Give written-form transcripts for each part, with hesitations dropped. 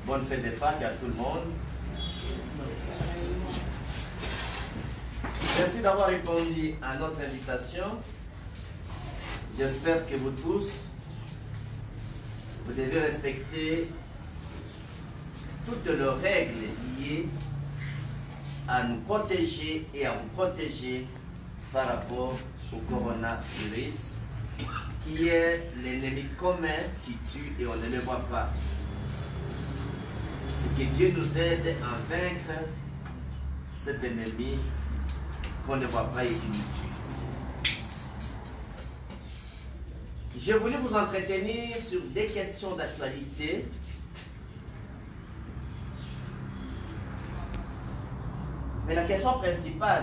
Bonne fête de Pâques à tout le monde. Merci d'avoir répondu à notre invitation. J'espère que vous tous, vous devez respecter toutes les règles liées à nous protéger et à vous protéger par rapport au coronavirus, qui est l'ennemi commun qui tue et on ne le voit pas. Et que Dieu nous aide à vaincre cet ennemi qu'on ne voit pas et qui nous tue. Je voulais vous entretenir sur des questions d'actualité. Mais la question principale,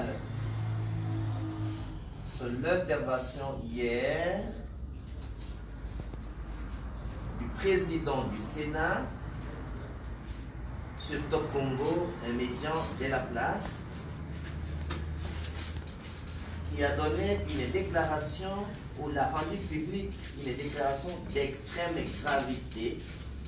c'est l'intervention hier du président du Sénat sur Top Congo, un médian de la place, qui a donné une déclaration ou l'a rendu public une déclaration d'extrême gravité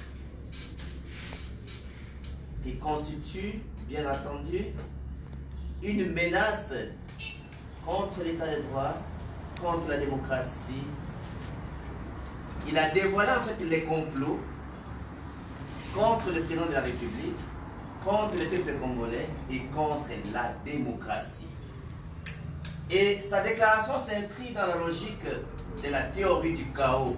qui constitue, bien entendu, une menace contre l'état de droit, contre la démocratie. Il a dévoilé en fait les complots contre le président de la République, contre le peuple congolais et contre la démocratie. Et sa déclaration s'inscrit dans la logique de la théorie du chaos.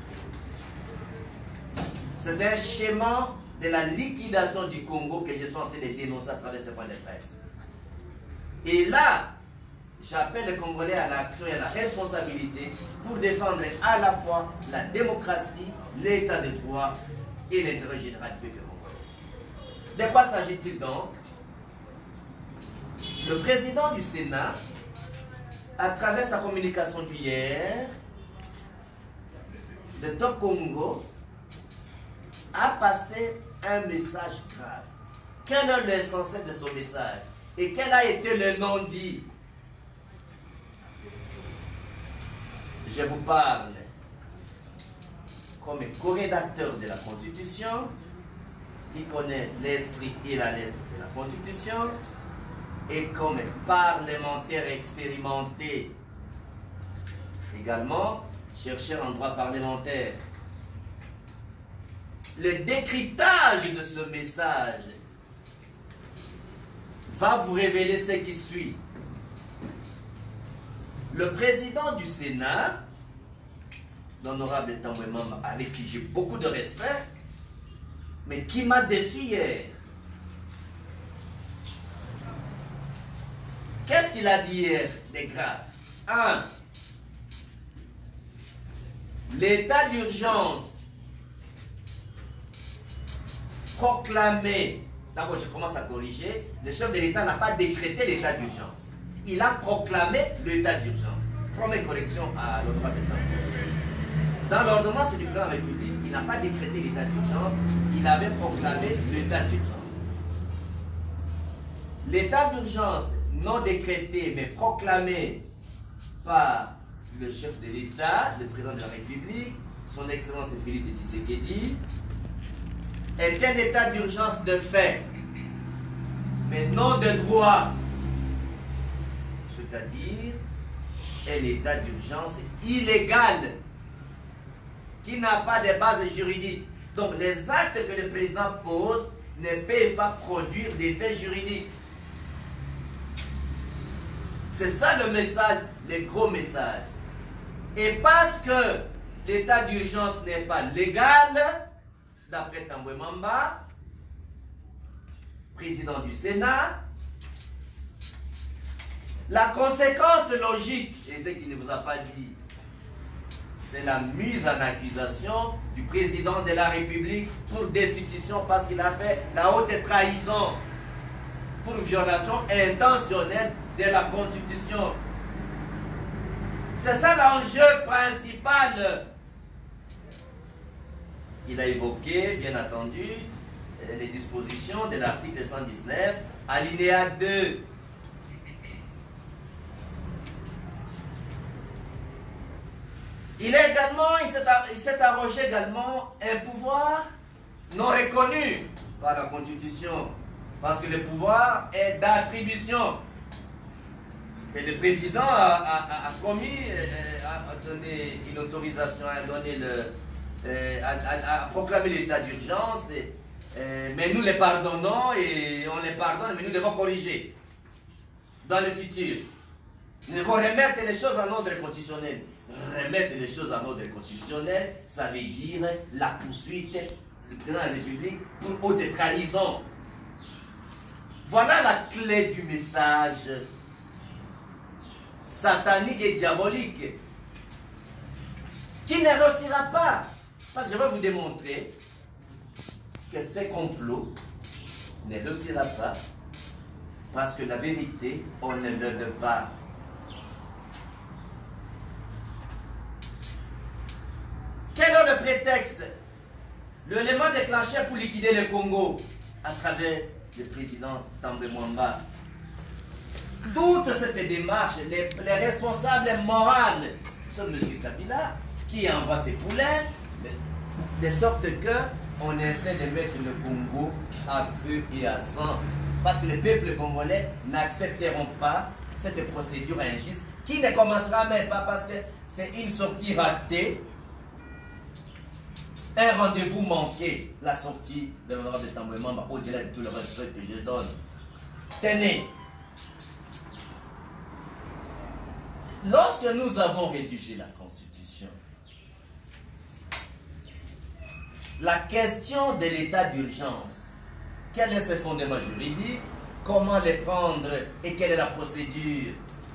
C'est un schéma de la liquidation du Congo que je suis en train de dénoncer à travers ce point de presse. Et là, j'appelle les Congolais à l'action et à la responsabilité pour défendre à la fois la démocratie, l'état de droit et l'intérêt général du peuple congolais. De quoi s'agit-il donc? Le président du Sénat, à travers sa communication d'hier, de Top Congo, a passé un message grave. Quel est l'essentiel de son message? Et quel a été le non-dit? Je vous parle comme co-rédacteur de la Constitution, qui connaît l'esprit et la lettre de la Constitution, et comme parlementaire expérimenté, également chercheur en droit parlementaire. Le décryptage de ce message va vous révéler ce qui suit. Le président du Sénat, l'honorable Tambwe Mamba, avec qui j'ai beaucoup de respect, mais qui m'a déçu hier. Qu'est-ce qu'il a dit hier de grave? 1. L'état d'urgence proclamé. D'abord, je commence à corriger. Le chef de l'État n'a pas décrété l'état d'urgence. Il a proclamé l'état d'urgence. Première correction à l'honorable Tambwe. Dans l'ordonnance du président de la République, il n'a pas décrété l'état d'urgence, il avait proclamé l'état d'urgence. L'état d'urgence non décrété mais proclamé par le chef de l'État, le président de la République, son Excellence Félix Tshisekedi, est un état d'urgence de fait, mais non de droit. C'est-à-dire un état d'urgence illégal qui n'a pas de base juridique. Donc les actes que le président pose ne peuvent pas produire d'effets juridiques. C'est ça le message, le gros message. Et parce que l'état d'urgence n'est pas légal, d'après Tambwe Mamba, président du Sénat, la conséquence logique, et ce qu'il ne vous a pas dit, c'est la mise en accusation du président de la République pour destitution parce qu'il a fait la haute trahison pour violation intentionnelle de la Constitution. C'est ça l'enjeu principal. Il a évoqué, bien entendu, les dispositions de l'article 119, alinéa 2. Il s'est arrogé également un pouvoir non reconnu par la Constitution. Parce que le pouvoir est d'attribution. Et le président a commis, a donné une autorisation, a proclamé l'état d'urgence. Mais nous les pardonnons et on les pardonne, mais nous devons corriger dans le futur. Nous devons remettre les choses en ordre constitutionnel. Remettre les choses en ordre constitutionnel, ça veut dire la poursuite du président de la République pour haute trahison. Voilà la clé du message satanique et diabolique qui ne réussira pas. Parce que je vais vous démontrer que ces complots ne réussira pas parce que la vérité, on ne le donne pas. Quel est le prétexte? L'élément déclenché pour liquider le Congo à travers le président Thambwe Mwamba. Toute cette démarche, les responsables moraux sont M. Kabila qui envoie ses poulains de sorte que on essaie de mettre le Congo à feu et à sang. Parce que les peuples congolais n'accepteront pas cette procédure injuste qui ne commencera même pas parce que c'est une sortie ratée. Un rendez-vous manqué, la sortie de l'honorable Thambwe Mwamba, au-delà de tout le respect que je donne. Tenez, lorsque nous avons rédigé la Constitution, la question de l'état d'urgence, quel est ce fondement juridique, comment les prendre et quelle est la procédure?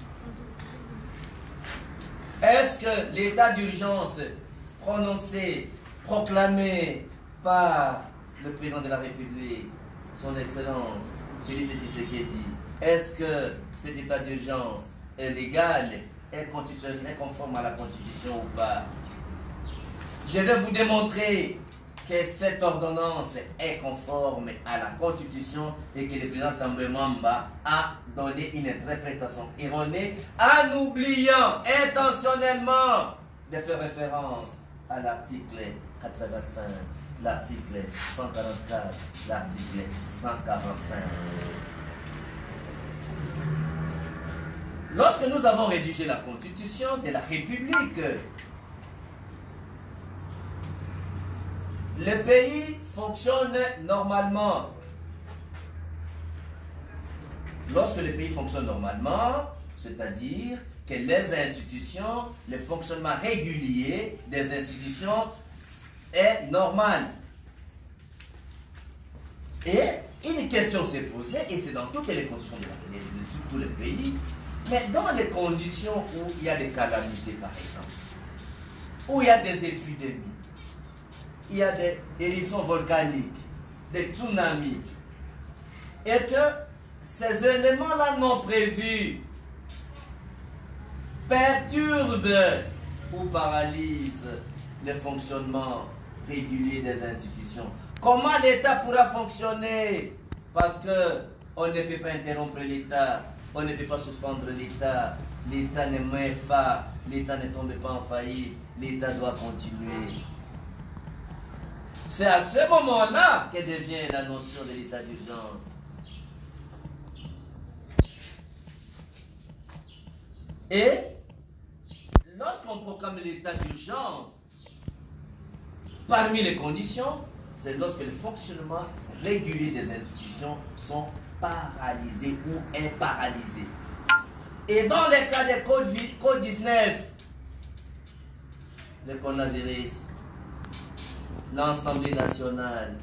Est-ce que l'état d'urgence prononcé, proclamé par le président de la République, son Excellence, Félix Tshisekedi, est-ce que cet état d'urgence est légal, est constitutionnel, est conforme à la Constitution ou pas? Je vais vous démontrer que cette ordonnance est conforme à la Constitution et que le président Thambwe Mwamba a donné une interprétation erronée en oubliant intentionnellement de faire référence à l'article 85, l'article 144, l'article 145. Lorsque nous avons rédigé la Constitution de la République, le pays fonctionne normalement. Lorsque le pays fonctionne normalement, c'est-à-dire que les institutions, le fonctionnement régulier des institutions est normal. Et une question s'est posée, et c'est dans toutes les conditions de tous les pays, mais dans les conditions où il y a des calamités, par exemple, où il y a des épidémies, il y a des éruptions volcaniques, des tsunamis, et que ces éléments-là non prévus perturbent ou paralysent le fonctionnement régulier des institutions. Comment l'État pourra fonctionner? Parce qu'on ne peut pas interrompre l'État, on ne peut pas suspendre l'État, l'État ne meurt pas, l'État ne tombe pas en faillite, l'État doit continuer. C'est à ce moment-là que devient la notion de l'état d'urgence. Et lorsqu'on proclame l'état d'urgence, parmi les conditions, c'est lorsque le fonctionnement régulier des institutions sont paralysés ou est paralysé. Et dans le cas des Covid-19, le coronavirus, l'Assemblée nationale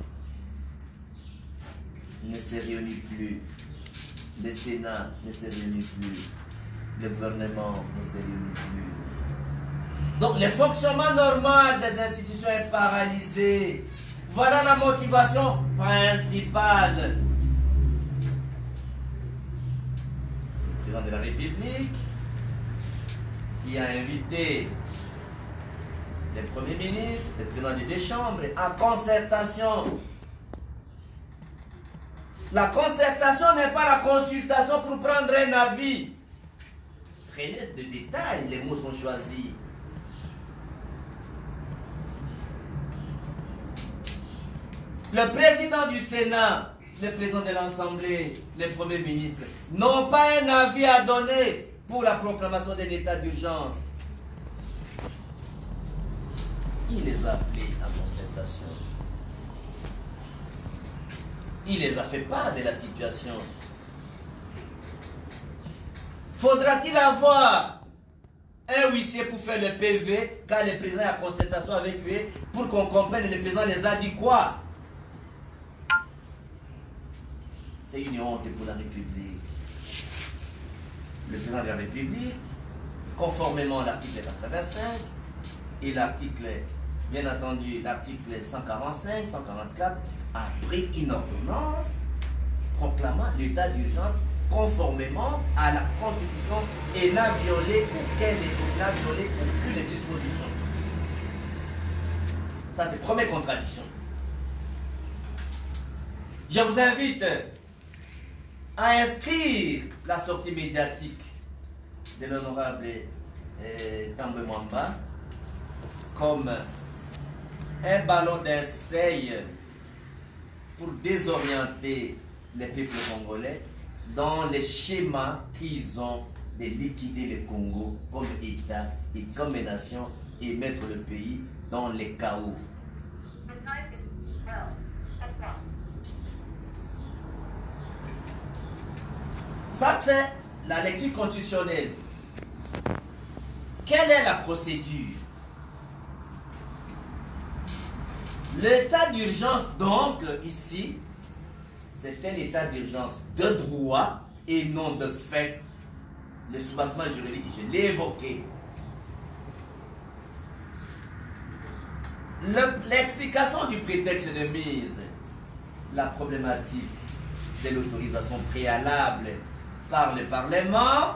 ne se réunit plus, le Sénat ne se réunit plus, le gouvernement ne se réunit plus. Donc le fonctionnement normal des institutions est paralysé. Voilà la motivation principale. Le président de la République qui a invité les premiers ministres, les présidents des deux chambres, en concertation. La concertation n'est pas la consultation pour prendre un avis. Prenez des détails, les mots sont choisis. Le Le président du Sénat, le président de l'Assemblée, les premiers ministres n'ont pas un avis à donner pour la proclamation de l'état d'urgence. Il les a appelés à concertation. Il les a fait part de la situation. Faudra-t-il avoir un huissier pour faire le PV quand le président est à concertation avec lui pour qu'on comprenne le président les a dit quoi? C'est une honte pour la République. Le président de la République, conformément à l'article 85 et l'article, bien entendu, l'article 145, 144, a pris une ordonnance proclamant l'état d'urgence conformément à la Constitution et n'a violé aucune disposition. Ça, c'est la première contradiction. Je vous invite à inscrire la sortie médiatique de l'honorable Tambwe Mwamba comme un ballon d'essai pour désorienter les peuples congolais dans les schémas qu'ils ont de liquider le Congo comme État et comme nation et mettre le pays dans les chaos. Ça, c'est la lecture constitutionnelle. Quelle est la procédure? L'état d'urgence, donc, ici, c'est un état d'urgence de droit et non de fait. Le soubassement juridique, je l'ai évoqué. L'explication du prétexte de mise, la problématique de l'autorisation préalable par le Parlement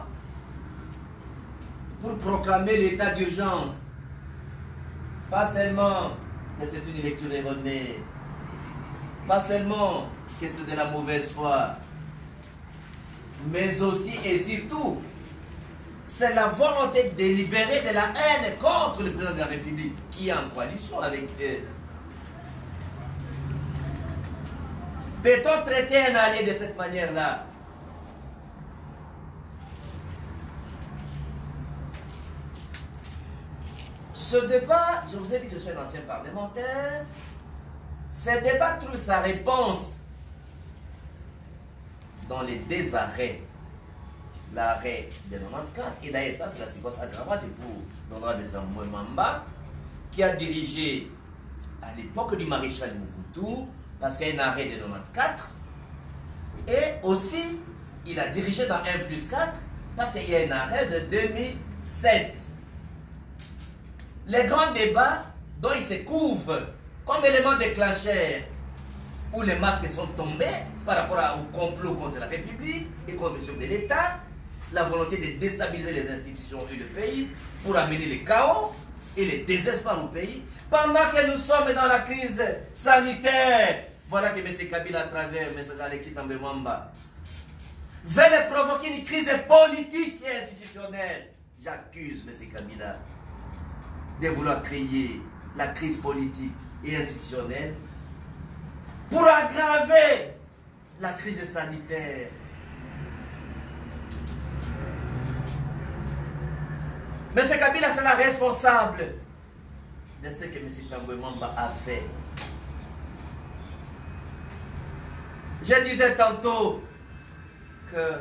pour proclamer l'état d'urgence. Pas seulement que c'est une lecture erronée, pas seulement que c'est de la mauvaise foi, mais aussi et surtout, c'est la volonté délibérée de la haine contre le président de la République qui est en coalition avec eux. Peut-on traiter un allié de cette manière-là? Ce débat, je vous ai dit que je suis un ancien parlementaire, ce débat trouve sa réponse dans les deux arrêts. L'arrêt de 94, et d'ailleurs ça c'est la séquence aggravante pour l'honorable Tambwe Mwamba, qui a dirigé à l'époque du maréchal Mobutu, parce qu'il y a un arrêt de 94, et aussi il a dirigé dans 1+4, parce qu'il y a un arrêt de 2007. Les grands débats dont il se couvre comme élément déclencheur, où les masques sont tombés par rapport au complot contre la République et contre le chef de l'État, la volonté de déstabiliser les institutions et le pays pour amener le chaos et le désespoir au pays. Pendant que nous sommes dans la crise sanitaire, voilà que M. Kabila, à travers M. Alexis Tambwe Mwamba, veut provoquer une crise politique et institutionnelle. J'accuse M. Kabila de vouloir créer la crise politique et institutionnelle pour aggraver la crise sanitaire. M. Kabila, c'est la responsable de ce que M. Tambwe Mwamba a fait. Je disais tantôt que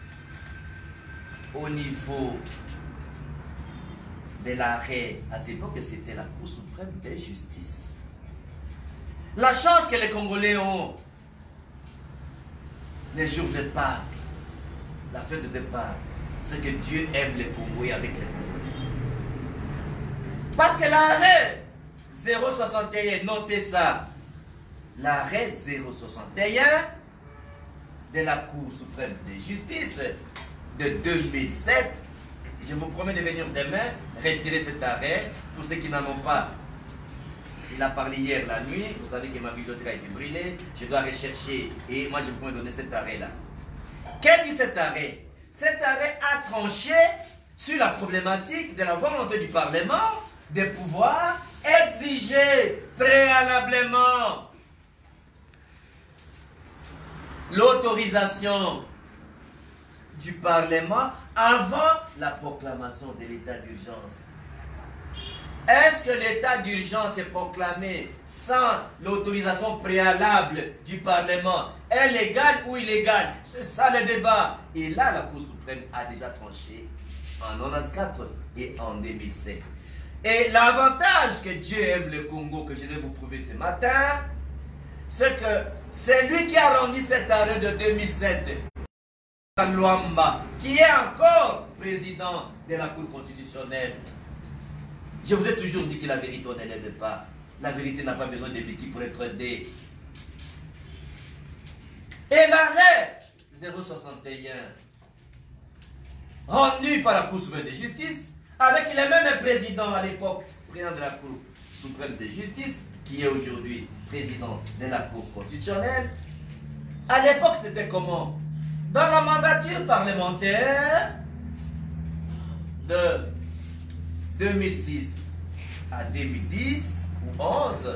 au niveau de l'arrêt, à cette époque, c'était la Cour suprême de justice. La chance que les Congolais ont, les jours de Pâques, la fête de Pâques, c'est que Dieu aime les Congolais avec les Congolais. Parce que l'arrêt 061, notez ça, l'arrêt 061 de la Cour suprême de justice de 2007, je vous promets de venir demain retirer cet arrêt. Pour ceux qui n'en ont pas, il a parlé hier la nuit. Vous savez que ma bibliothèque a été brûlée. Je dois rechercher et moi je vous promets de donner cet arrêt-là. Qu'est-ce que dit cet arrêt? Cet arrêt a tranché sur la problématique de la volonté du Parlement de pouvoir exiger préalablement l'autorisation du Parlement avant la proclamation de l'état d'urgence. Est-ce que l'état d'urgence est proclamé sans l'autorisation préalable du Parlement? Est légal ou illégal? C'est ça le débat. Et là, la Cour suprême a déjà tranché en 1994 et en 2007. Et l'avantage que Dieu aime le Congo, que je vais vous prouver ce matin, c'est que c'est lui qui a rendu cet arrêt de 2007. Luamba, qui est encore président de la Cour constitutionnelle. Je vous ai toujours dit que la vérité, on n'élève pas. La vérité n'a pas besoin de l'équipe pour être aidée. Et l'arrêt 061, rendu par la Cour suprême de justice, avec le même président à l'époque, président de la Cour suprême de justice, qui est aujourd'hui président de la Cour constitutionnelle. À l'époque, c'était comment? Dans la mandature parlementaire de 2006 à 2010 ou 11,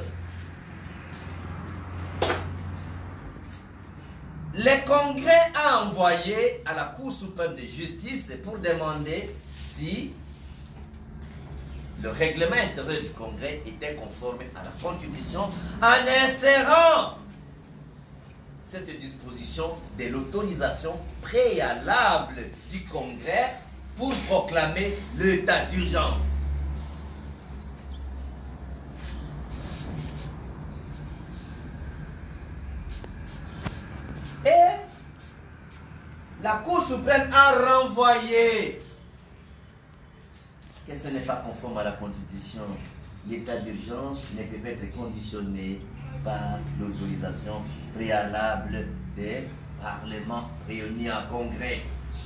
le Congrès a envoyé à la Cour suprême de justice pour demander si le règlement intérieur du Congrès était conforme à la Constitution en insérant cette disposition de l'autorisation préalable du Congrès pour proclamer l'état d'urgence. Et la Cour suprême a renvoyé que ce n'est pas conforme à la Constitution. L'état d'urgence ne peut pas être conditionné par l'autorisation préalable des parlements réunis en congrès.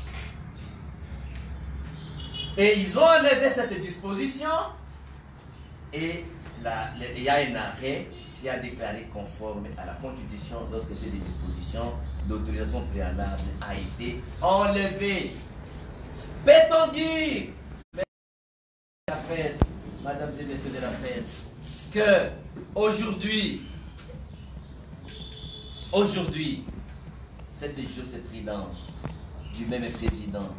Et ils ont enlevé cette disposition et il y a un arrêt qui a déclaré conforme à la Constitution lorsque cette disposition d'autorisation préalable a été enlevée. Peut-on dire, la presse, mesdames et messieurs de la presse, que aujourd'hui, cette jurisprudence du même président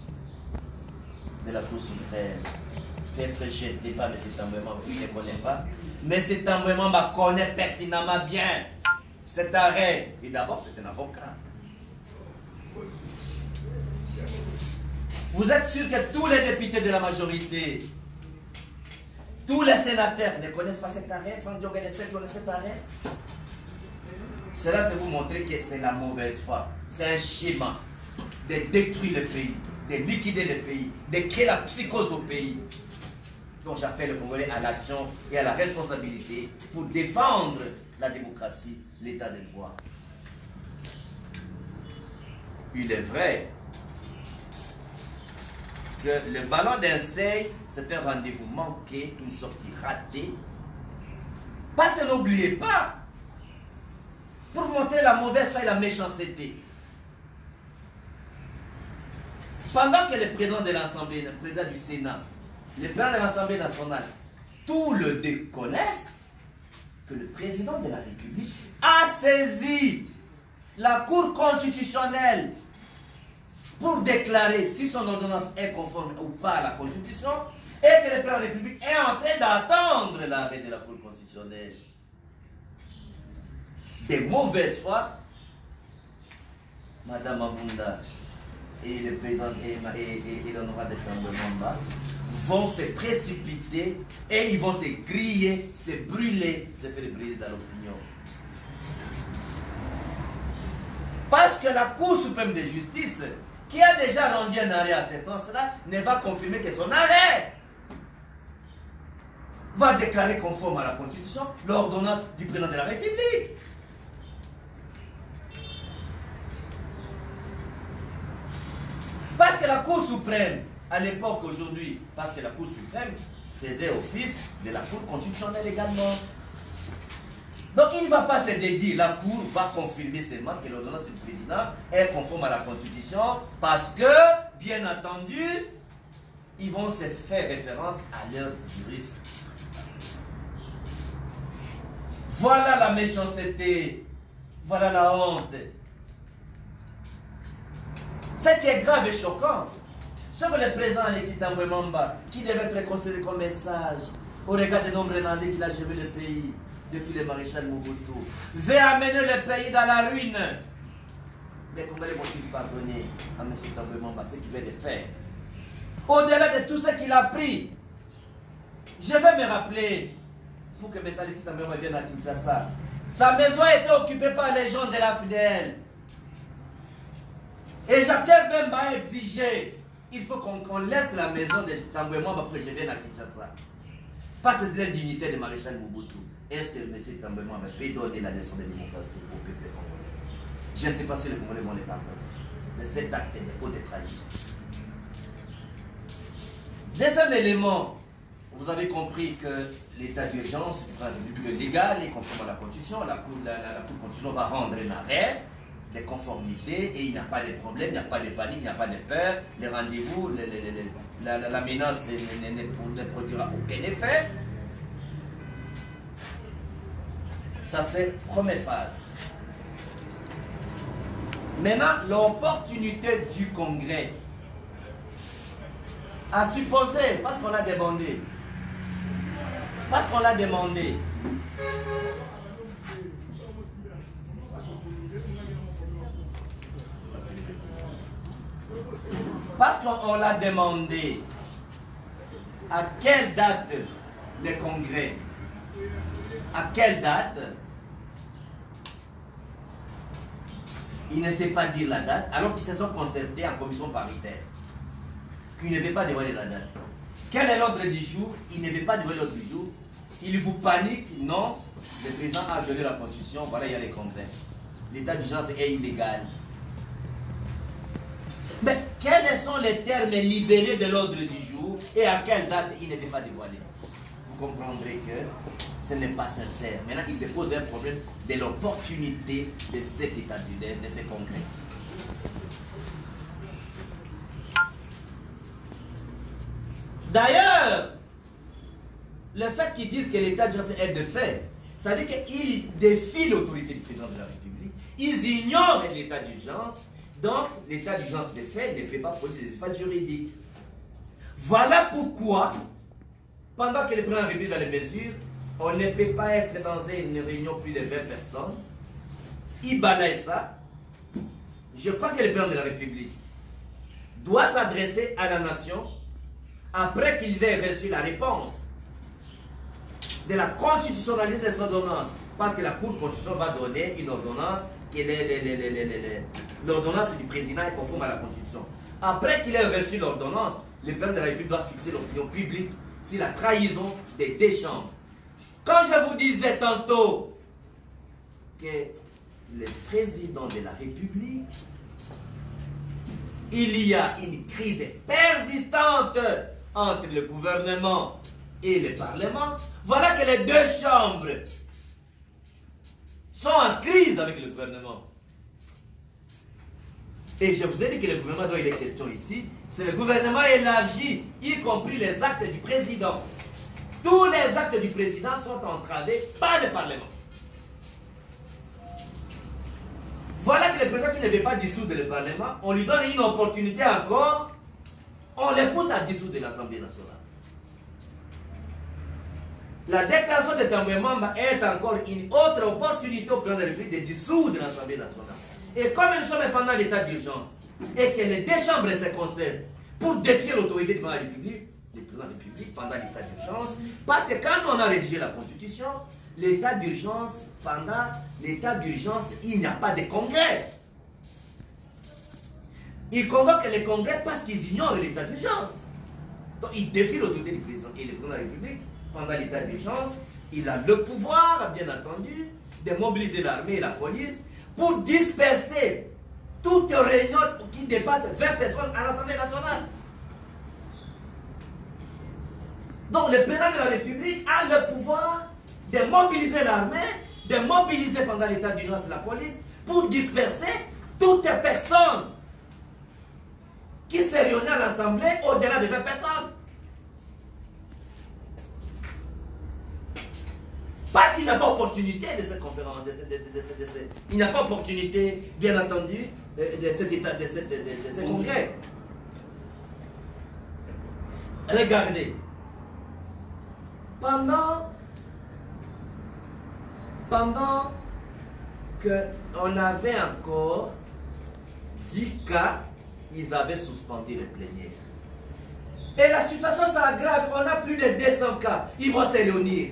de la Cour suprême peut être jetée par cet envoiement, il ne connaît pas, mais cet envoiement me connaît pertinemment bien cet arrêt. Et d'abord, c'est un avocat. Vous êtes sûr que tous les députés de la majorité, tous les sénateurs ne connaissent pas cet arrêt? Franck Diogo connaît cet arrêt? Cela, c'est vous montrer que c'est la mauvaise foi. C'est un schéma de détruire le pays, de liquider le pays, de créer la psychose au pays. Donc j'appelle le Congolais à l'action et à la responsabilité pour défendre la démocratie, l'état de droit. Il est vrai que le ballon d'essai, c'est un rendez-vous manqué, une sortie ratée. Parce que n'oubliez pas, pour vous montrer la mauvaise foi et la méchanceté, pendant que le président de l'Assemblée, le président du Sénat, le président de l'Assemblée nationale, tout le déconnaissent, que le président de la République a saisi la Cour constitutionnelle pour déclarer si son ordonnance est conforme ou pas à la Constitution, et que le président de la République est en train d'attendre l'arrêt de la Cour constitutionnelle. Des mauvaises foi, Madame Abunda et le président et l'honorable Tambemamba vont se précipiter et ils vont se griller, se brûler, se faire brûler dans l'opinion. Parce que la Cour suprême de justice, qui a déjà rendu un arrêt à ce sens-là, ne va confirmer que son arrêt va déclarer conforme à la Constitution l'ordonnance du président de la République. Parce que la Cour suprême, à l'époque, aujourd'hui, parce que la Cour suprême faisait office de la Cour constitutionnelle également. Donc il ne va pas se dédier, la Cour va confirmer seulement que l'ordonnance du président est conforme à la Constitution parce que, bien entendu, ils vont se faire référence à leur juriste. Voilà la méchanceté, voilà la honte. Ce qui est grave et choquant, c'est que le président Alexis Thambwe Mwamba, qui devait être considéré comme un sage, au regard des nombreux années qu'il a géré le pays depuis le maréchal Mobutu, veut amener le pays dans la ruine. Les Congolais vont-ils pardonner à M. Thambwe Mwamba ce qu'il vient de faire? Au-delà de tout ce qu'il a pris, je vais me rappeler, pour que M. Alexis Thambwe Mwamba vienne à Kinshasa, sa maison a été occupée par les gens de la FDL. Et Jacques Bemba a exigé, il faut qu'on laisse la maison de Thambwe Mwamba pour que je vienne à Kinshasa. Parce que c'est la dignité de maréchal Mobutu. Est-ce que M. Thambwe Mwamba peut donner la leçon de démocratie au peuple congolais? Je ne sais pas si les Congolais vont les pardonner de cet acte de haute trahison. Deuxième élément, vous avez compris que l'état d'urgence légal et conforme à la Constitution, la Cour constitutionnelle va rendre un arrêt de conformité et il n'y a pas de problème, il n'y a pas de panique, il n'y a pas de peur, les rendez-vous, la menace ne produira aucun effet. Ça c'est la première phase. Maintenant, l'opportunité du Congrès à supposer, parce qu'on l'a demandé, parce qu'on l'a demandé, à quelle date le Congrès, à quelle date, il ne sait pas dire la date, alors qu'ils se sont concertés en commission paritaire. Il ne veut pas dévoiler la date. Quel est l'ordre du jour? Il ne veut pas dévoiler l'ordre du jour. Il vous panique? Non. Le président a violé la Constitution, voilà, il y a les congrès. L'état d'urgence est illégal. Mais quels sont les termes libérés de l'ordre du jour et à quelle date il ne veut pas dévoiler? Vous comprendrez que ce n'est pas sincère. Maintenant, il se pose un problème de l'opportunité de cet état d'urgence, de ces congrès. D'ailleurs, le fait qu'ils disent que l'état d'urgence est de fait, ça veut dire qu'ils défient l'autorité du président de la République, ils ignorent l'état d'urgence, donc l'état d'urgence de fait ne peut pas produire des effets juridiques. Voilà pourquoi, pendant que le président de la République dans les mesures, on ne peut pas être dans une réunion plus de 20 personnes, il balaye ça. Je crois que le président de la République doit s'adresser à la nation après qu'ils aient reçu la réponse de la constitutionnalité de son ordonnance, parce que la Cour constitutionnelle va donner une ordonnance, que l'ordonnance du président est conforme à la Constitution. Après qu'il ait reçu l'ordonnance, le président de la République doit fixer l'opinion publique sur la trahison des deux chambres. Quand je vous disais tantôt que le président de la République, il y a une crise persistante entre le gouvernement et le Parlement, voilà que les deux chambres sont en crise avec le gouvernement. Et je vous ai dit que le gouvernement dont il est question ici, c'est le gouvernement élargi, y compris les actes du président. Tous les actes du président sont entravés par le Parlement. Voilà que le président qui ne veut pas dissoudre le Parlement, on lui donne une opportunité encore, on les pousse à dissoudre l'Assemblée nationale. La déclaration de Thambwe Mwamba est encore une autre opportunité au président de la République de dissoudre l'Assemblée nationale. Et comme nous sommes pendant l'état d'urgence et que les deux chambres se concernent pour défier l'autorité du président de la République, le président de la République pendant l'état d'urgence, parce que quand on a rédigé la Constitution, l'état d'urgence, pendant l'état d'urgence, il n'y a pas de congrès. Ils convoquent les congrès parce qu'ils ignorent l'état d'urgence. Donc ils défient l'autorité du président et le président de la République. Pendant l'état d'urgence, il a le pouvoir, bien entendu, de mobiliser l'armée et la police pour disperser toute réunion qui dépasse 20 personnes à l'Assemblée nationale. Donc le président de la République a le pouvoir de mobiliser l'armée, de mobiliser pendant l'état d'urgence la police pour disperser toute personne qui se réunit à l'Assemblée au-delà de 20 personnes. Parce qu'il n'a pas opportunité de cette conférence, il n'a pas opportunité, bien entendu, de ce congrès. Regardez, pendant qu'on avait encore 10 cas, ils avaient suspendu les plénières. Et la situation s'aggrave, on a plus de 200 cas, ils vont se réunir.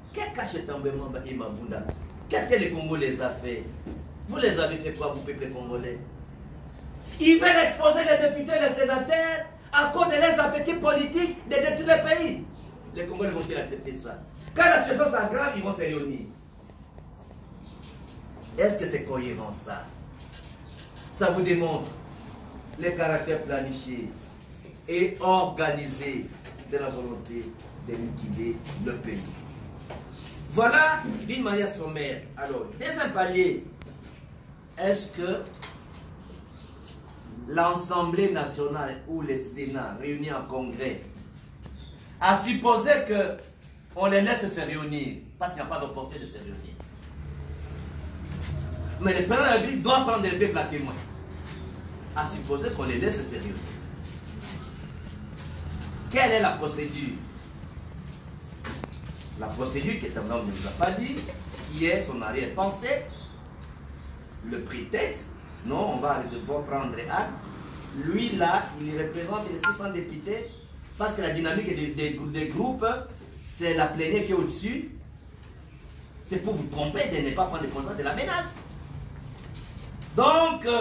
Qu'est-ce que les Congolais les a fait? Vous les avez fait quoi, vous, peuple congolais? Ils veulent exposer les députés et les sénateurs à cause de leurs appétits politiques de détruire le pays. Les Congolais vont-ils accepter ça? Quand la situation s'aggrave, ils vont se réunir. Est-ce que c'est cohérent ça? Ça vous démontre le caractère planifié et organisé de la volonté de liquider le pays. Voilà d'une manière sommaire. Alors, deuxième palier, est-ce que l'Assemblée nationale ou le Sénat réunis en congrès a supposé qu'on les laisse se réunir parce qu'il n'y a pas d'opportunité de se réunir? Mais le président de la République doit prendre le peuple à témoin, à supposer qu'on les laisse se réunir. Quelle est la procédure? La procédure qui est ne nous a pas dit, qui est son arrière-pensée, le prétexte, non, on va devoir prendre acte. Lui là, il représente les 600 députés, parce que la dynamique des groupes, c'est la plénière qui est au-dessus. C'est pour vous tromper de ne pas prendre conscience de la menace. Donc,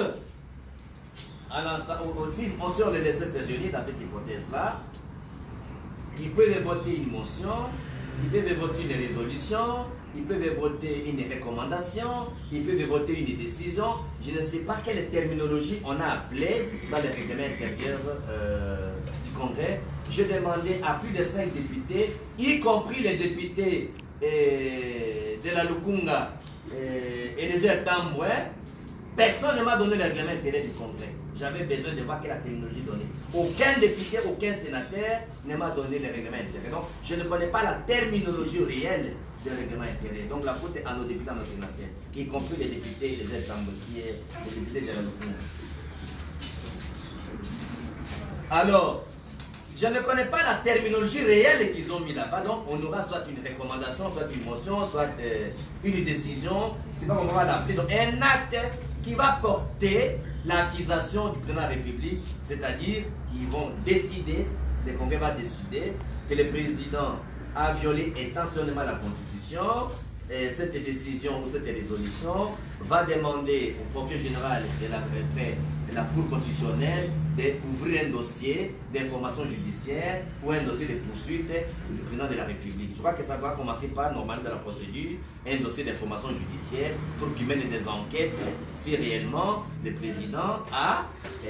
aussi, on les laisse se réunir dans cette hypothèse-là. Ils peuvent voter une motion, ils peuvent voter une résolution, ils peuvent voter une recommandation, ils peuvent voter une décision. Je ne sais pas quelle terminologie on a appelée dans le règlement intérieur du Congrès. Je demandais à plus de 5 députés, y compris les députés de la Lukunga et les Tamboué. Personne ne m'a donné le règlement intérieur du Congrès. J'avais besoin de voir quelle terminologie donner. Aucun député, aucun sénateur ne m'a donné le règlement intérieur. Donc, je ne connais pas la terminologie réelle du règlement intérieur. Donc, la faute est à nos députés, à nos sénateurs, y compris les députés, les Tamboué, les députés de la Lukunga. Alors, je ne connais pas la terminologie réelle qu'ils ont mis là-bas, donc on aura soit une recommandation, soit une motion, soit une décision, c'est pas comment on va l'appeler, donc un acte qui va porter l'accusation du président de la République, c'est-à-dire ils vont décider, le Congrès va décider que le président a violé intentionnellement la Constitution. Et cette décision ou cette résolution va demander au procureur général de la Cour constitutionnelle d'ouvrir un dossier d'information judiciaire ou un dossier de poursuite du président de la République. Je crois que ça doit commencer par, normalement, dans la procédure, un dossier d'information judiciaire pour qu'il mène des enquêtes si réellement le président a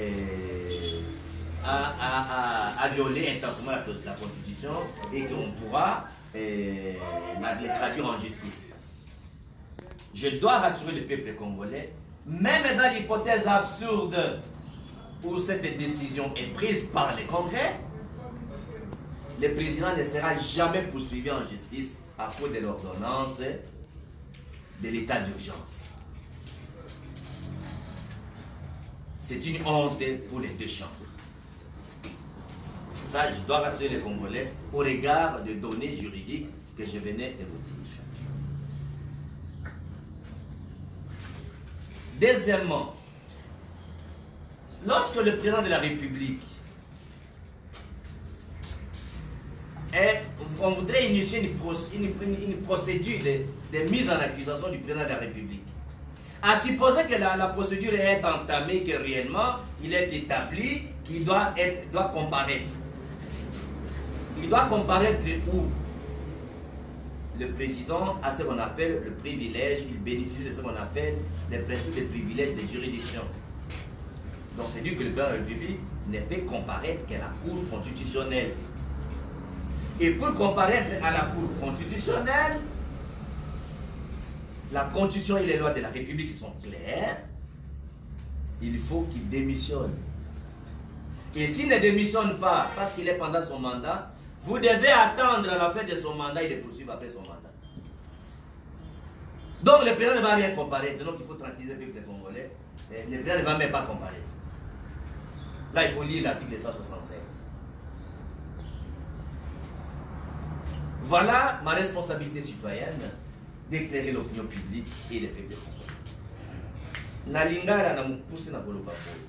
violé intentionnellement la Constitution et qu'on pourra les traduire en justice. Je dois rassurer le peuple congolais, même dans l'hypothèse absurde où cette décision est prise par le Congrès, le président ne sera jamais poursuivi en justice à cause de l'ordonnance de l'état d'urgence. C'est une honte pour les deux chambres. Ça, je dois rassurer les Congolais au regard des données juridiques que je venais de vous dire. Deuxièmement, lorsque le président de la République on voudrait initier une procédure de mise en accusation du président de la République, à supposer que la procédure est entamée, que réellement il est établi qu'il doit comparaître. Il doit comparaître où? Le président a ce qu'on appelle le privilège, il bénéficie de ce qu'on appelle les principes de privilège de juridiction. Donc c'est dit que le président de la République ne peut comparaître qu'à la Cour constitutionnelle. Et pour comparaître à la Cour constitutionnelle, la Constitution et les lois de la République sont claires, il faut qu'il démissionne. Et s'il ne démissionne pas, parce qu'il est pendant son mandat, vous devez attendre à la fin de son mandat et le poursuivre après son mandat. Donc le président ne va rien comparer. Donc il faut tranquilliser le peuple congolais. Le président ne va même pas comparer. Là, il faut lire l'article 167. Voilà ma responsabilité citoyenne d'éclairer l'opinion publique et les peuples congolais. Nalingara na mukuse na koloba boy.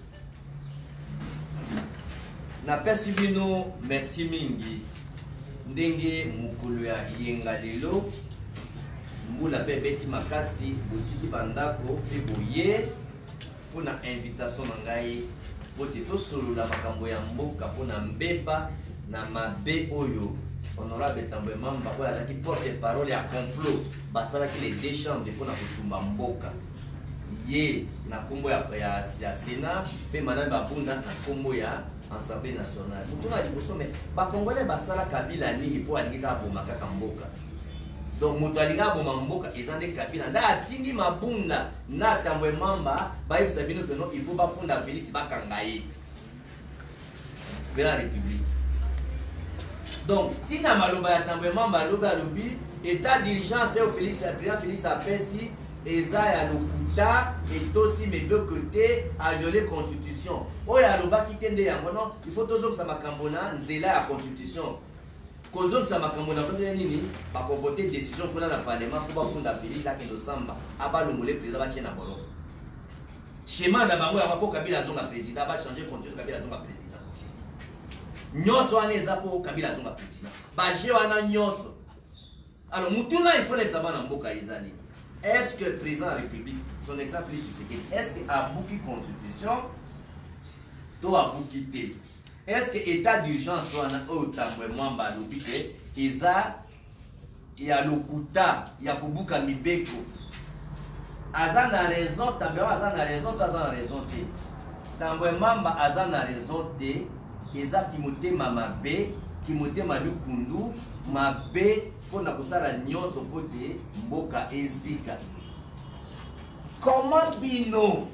Na pesi bino merci mingi ndenge mukulu ya yenga lelo mbula pe beti makasi botiki bandako pe boye pona invitation na ngai pote to solo la makambo ya mboka pona mbeba na mabe oyo honorable Tambwe Mamba oyo azaki porte parole ya complot basalaki les deux chambres pona kotumba mboka ye na kombo ya Sénat pe madame Babunda na kombo ya Assemblée nationale. Tout a dit mais ba congolais basala kabila nini po alinga bomaka kamboka. Donc moto alinga bomamboka ezande kabila nda atindi mabunda na Tambwe Mamba ba yebisa bino que non il faut ba funda Félix bakangaye. Vers la République. Donc tina maloba ya Tambwe Mamba loba lobi état d'urgence au Félix président Félix apesi eza ya lokuta et aussi mes deux côtés à violer constitution. Oh ya loba kitende yango non, il faut toujours que ça makambo na nzela ya constitution. Kozo que ça makambo na parce nini ba ko voter décision pour na parlement pour ba funda Félix akendo samba aba longole président ba tiena bolo. Schéma na bango ya ko Kabila zonga président ba changer constitution Kabila zonga président. Nyoso ane za po Kabila zonga président. Ba je wana nyoso. Alors mutuna il faut les sabana mboka izani. Est-ce que le président de la République, son exemple est-ce qu'il a bouqué constitution, tout a bouqué? Est-ce que l'état d'urgence soit au Tambwe Mamba l'obité, il y a l'okuta, il y a Kubuka Mibeko. Azan a raison, Tambwe Mamba a raison, Azan a raison. Tambwe Mamba Azan a raison, il a qui moté Mamabe, qui moté Malukundu, Mabe. Pour la nyonso pote mboka ezika. Comment bino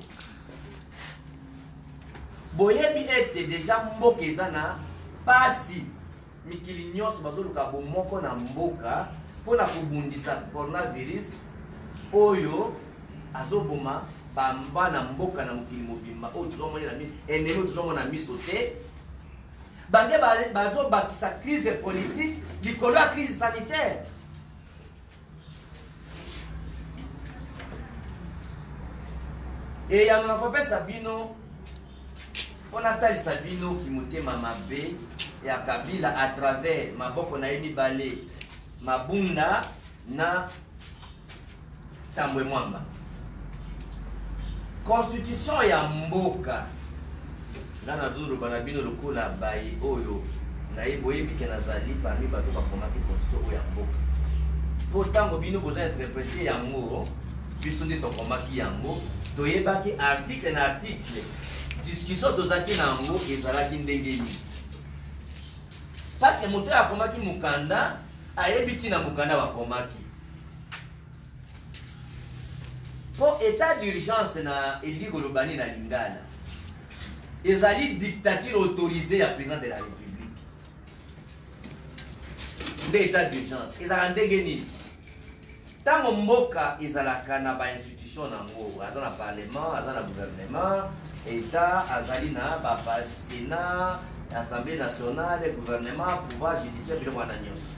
boyebi ete déjà mboka ezana pasi mikili nyonso bazoluka bomoko na mboka pona kobundisa coronavirus oyo azoboma bamba na mboka na mokili mobimba oyo tozomona na ennemi tozomona miso te. Bange bazo bakisa crise politique, likolo ya crise sanitaire. Et ya na kopé Sabino, on a tali Sabino qui motema mabe ya Kabila à travers maboko na yebi balé, mabunda na Tambwe Mamba. Constitution ya mboka. Nana zuru banabino lokola bayi oyo na boyebi ke nazali parmi bato bakomaki constitution oyo ya mboka. Pourtant bino boza interpréter yango biso nde tokomaki yango toyebaki article na article discussion tozaki na yango ezalaki ndenge nini. Parce que moto akomaki mukanda ayebi tina mukanda bakomaki. Pour état d'urgence na Eli Golobani na Lingala. Ils allaient dictature autorisée à président de la République. D'état d'urgence. Ils allaient dégainer. Tant que mboka, ils allaient na ba institution nango, dans le parlement, dans le gouvernement, État, azali na ba Sénat, Assemblée nationale, gouvernement, pouvoir judiciaire, bilo wana nyonso.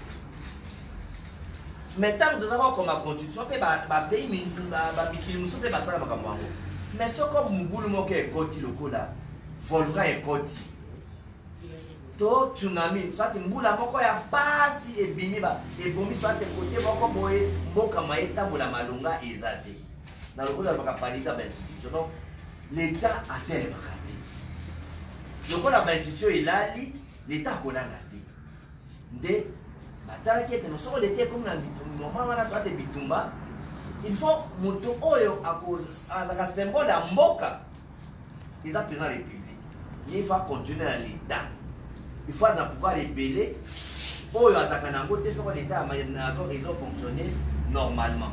Mais tant que nous avons comme constitution, ba pays ba mikili musu pe basala makambo yango. Mais ce comme Mugulu Moke est côté lokola, volcan est côté. To tsunami, soit mbula moko ya pasi et bimiba, et bombi soit côté moko boye, mboka maeta bola malunga ezate. Dans le coup de la parité de l'institution, donc l'État a tel bakate. Le coup de l'institution il a dit, l'État a kolangate. Nde, batala qui était, nous sommes l'été comme dans le moment où on a soit bitumba. Il faut moto oyo azaka symbole ya mboka. Ils ont président République. Il faut continuer à l'État. Il faut pouvoir rébeller. Oyo azaka nango te soko l'État ils ont fonctionné normalement.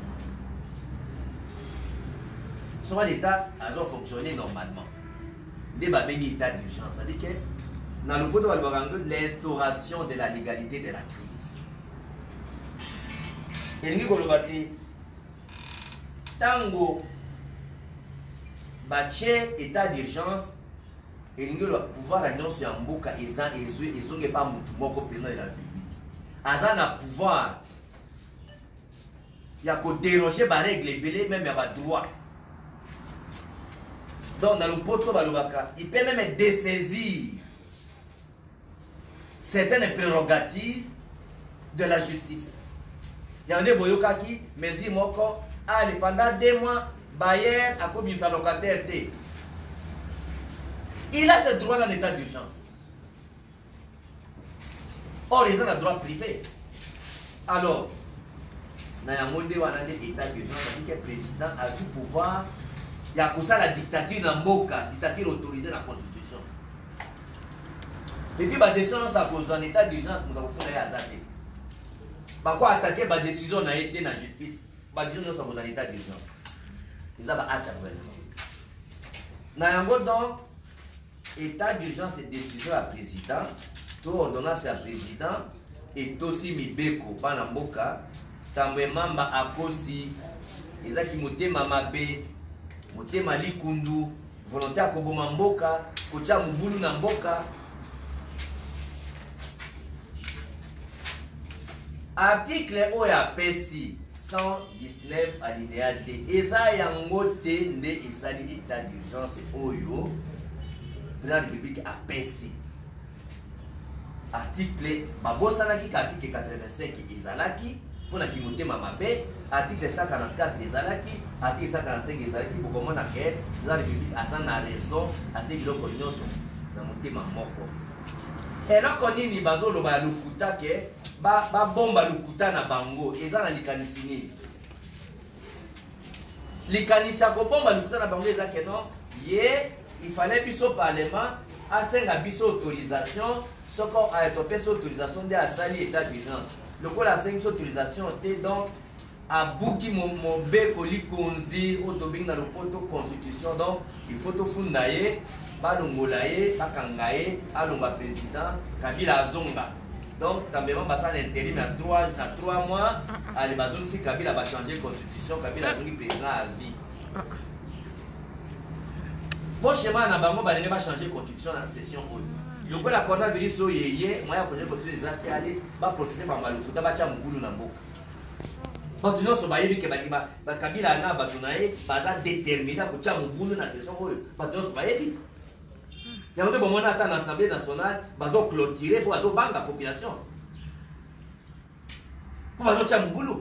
Soko l'État a fonctionné normalement. Débat béni état d'urgence. C'est-à-dire que dans le poto de l'instauration de la légalité de la crise. Et nous, tango batie état d'urgence elingi le pouvoir à nyonso ya mboka ezonge pa mutu moko président de la République aza na pouvoir ya ko déroger ba règle ebele même ya ba droit. Donc dans le poto balobaka il peut même dessaisir certaines prérogatives de la justice. Yande boyokaki mesure moko allez pendant 2 mois bayer a commis sa locataire té. Il a ce droit dans l'état d'urgence. Or ils ont le droit privé. Alors na ya monde wana de état d'urgence dit que président a tout pouvoir il y a comme ça la dictature dans mboka, dictature autorisée dans la constitution. Et puis ba décision ça cause en état d'urgence nous avons fait ya zaté. Ba quoi attaquer ba décision na été na justice, ba décision ça cause en état d'urgence. Ils ont attaqué vraiment. Na yango donc état d'urgence et décision à président, tout ordonnance à président et aussi mibeko bana mboka tambwe mamba akosi ezaki motema mabe motema likundu volonté ya koboma mboka kotia mubulu na mboka. Article oya pesi 119 alinéa D eza yango te nde esali état d'urgence oyo président de la République a pesi. Article babosanaki ka article 85 ezalaki pona ki motema mabe, article 144 ezalaki, article 145 ezalaki bokomona ke président de la République asa na raison ase biloko nyonso na motema moko. Eloko nini bazoloba ya lokuta ke ba bomba lokuta na bango eza na likanisi nini? Likanisi ya kobomba lokuta na bango eza ke non ye il fallait biso parlement asenga biso autorisation soko a etopesa autorisation de asali état d'urgence. Le coup la cinq autorisation était donc à bouki mon beko likonzi autobing dans le poto constitution donc il faut tout fundaye balongolaye bakangaye alonga président Kabila azonga donc tambement basa l'intérim à 3 mois allez bazongi si Kabila va changer constitution Kabila azongi président à vie. Prochainement na bango balenge ba changer constitution dans session oyo. Le coup la coronavirus oyeye moya projet constitution des actes aller ba profiter ba malukuta ba cha mugulu na mboka. Bato nyonso bayebi ke bakima bakabila na bato naye baza déterminé ko cha mugulu na session oyo. Bato nyonso bayebi. Ya nde bomona ata na assemblée nationale bazo clôturer pour bazo banga population. Pour bazo cha mugulu.